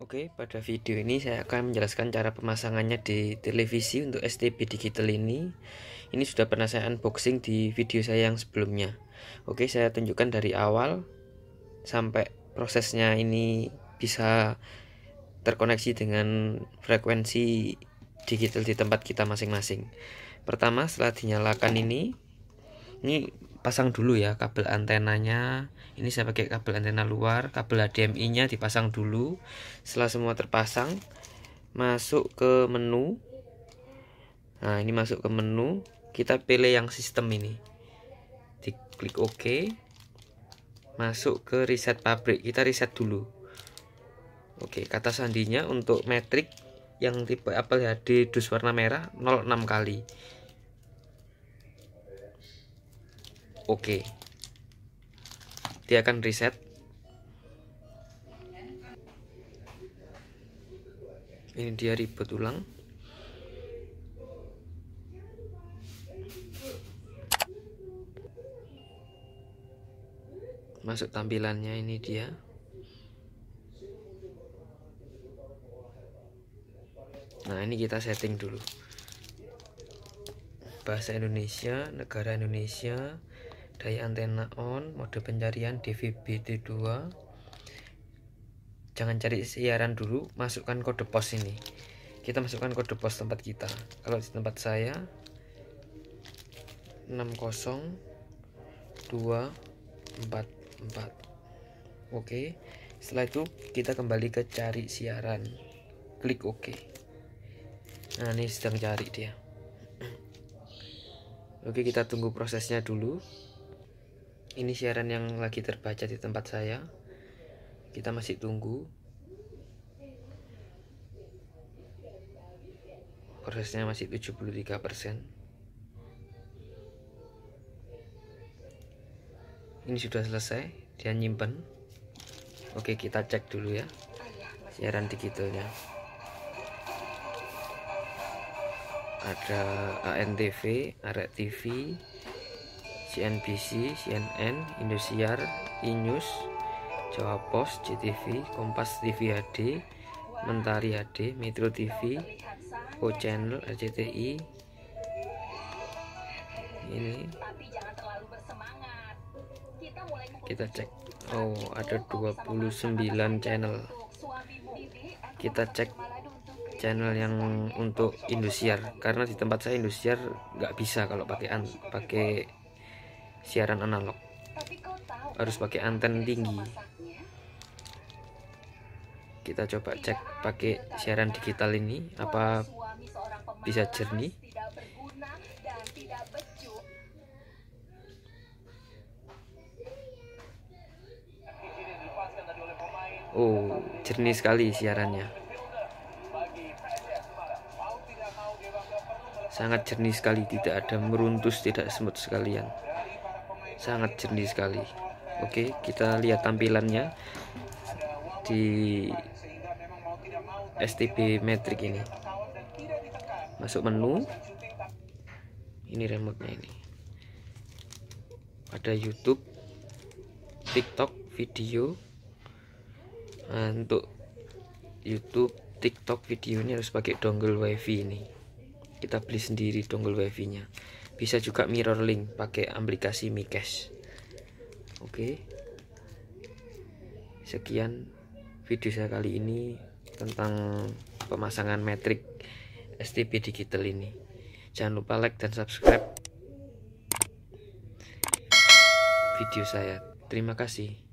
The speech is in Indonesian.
Oke, pada video ini saya akan menjelaskan cara pemasangannya di televisi untuk STB digital ini. Ini sudah pernah saya unboxing di video saya yang sebelumnya. Oke, saya tunjukkan dari awal sampai prosesnya ini bisa terkoneksi dengan frekuensi digital di tempat kita masing-masing. Pertama, setelah dinyalakan ini pasang dulu ya kabel antenanya. Ini saya pakai kabel antena luar, kabel HDMI nya dipasang dulu. Setelah semua terpasang, masuk ke menu. Nah, ini masuk ke menu, kita pilih yang sistem ini, diklik OK. Masuk ke reset pabrik, kita reset dulu. Oke, kata sandinya untuk metrik yang tipe Apple HD dus warna merah 06 kali. Oke, dia akan reset. Ini dia reboot ulang. Masuk tampilannya, ini dia. Nah, ini kita setting dulu. Bahasa Indonesia, negara Indonesia, daya antena on, mode pencarian DVB-T2. Jangan cari siaran dulu, masukkan kode pos ini. Kita masukkan kode pos tempat kita. Kalau di tempat saya 60244. Oke, setelah itu kita kembali ke cari siaran, klik OK. Nah, ini sedang cari dia. Oke, kita tunggu prosesnya dulu. Ini siaran yang lagi terbaca di tempat saya. Kita masih tunggu. Prosesnya masih 73%. Ini sudah selesai, dia nyimpen. Oke, kita cek dulu ya siaran digitalnya. Ada ANTV, Arek TV, CNBC, CNN, Indosiar, Inews, Jawa Pos, JTV, Kompas TV HD, Mentari HD, Metro TV, O Channel, RCTI. Ini kita cek. Oh, ada 29 channel. Kita cek channel yang untuk Indosiar, karena di tempat saya Indosiar nggak bisa kalau pakai siaran analog, harus pakai anten tinggi. Kita coba cek pakai siaran digital ini apa bisa jernih. Oh, jernih sekali siarannya, sangat jernih sekali, tidak ada meruntus, tidak semut sekalian, sangat jernih sekali. Oke, kita lihat tampilannya di STB Matrix ini. Masuk menu, ini remote-nya ini. Ada YouTube, TikTok, video. Nah, untuk YouTube, TikTok, video ini harus pakai dongle WiFi ini. Kita beli sendiri dongle WiFi-nya. Bisa juga mirror link pakai aplikasi Mikesh. Oke. Sekian video saya kali ini tentang pemasangan metrik STB digital ini. Jangan lupa like dan subscribe video saya. Terima kasih.